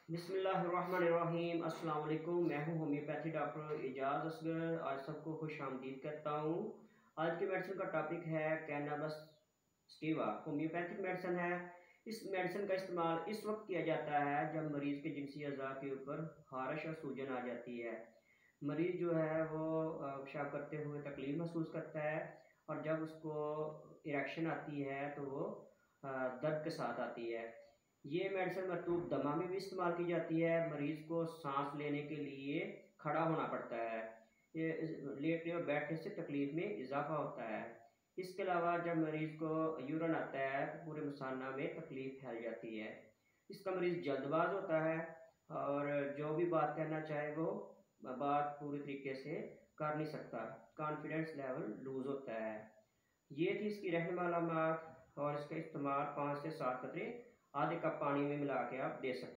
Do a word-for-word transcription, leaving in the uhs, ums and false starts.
बिस्मिल्लाहिर्रहमानिर्रहीम। अस्सलाम वालेकुम। मैं हूं होम्योपैथी डॉक्टर एजाज असगर। आज सबको खुश आमदीद करता हूं। आज की मेडिसिन का टॉपिक है कैनाबस स्टीवा। होम्योपैथिक मेडिसिन है। इस मेडिसिन का इस्तेमाल इस वक्त किया जाता है जब मरीज़ के जिनसी अज़ा के ऊपर खारिश और सूजन आ जाती है। मरीज़ जो है वो पेशाब करते हुए तकलीफ़ महसूस करता है, और जब उसको इरेक्शन आती है तो वो दर्द के साथ आती है। ये मेडिसिन मरतूब दमा में भी इस्तेमाल की जाती है। मरीज़ को सांस लेने के लिए खड़ा होना पड़ता है। ये लेटने और बैठने से तकलीफ़ में इजाफा होता है। इसके अलावा जब मरीज़ को यूरिन आता है तो पूरे मसाना में तकलीफ़ फैल जाती है। इसका मरीज़ जल्दबाज होता है, और जो भी बात कहना चाहे वो बात पूरी तरीके से कर नहीं सकता। कॉन्फिडेंस लेवल लूज़ होता है। ये थी इसकी रहनुमा मालूमात, और इसका इस्तेमाल पाँच से सात कतरे आधे कप पानी में मिला के आप दे सकते हैं।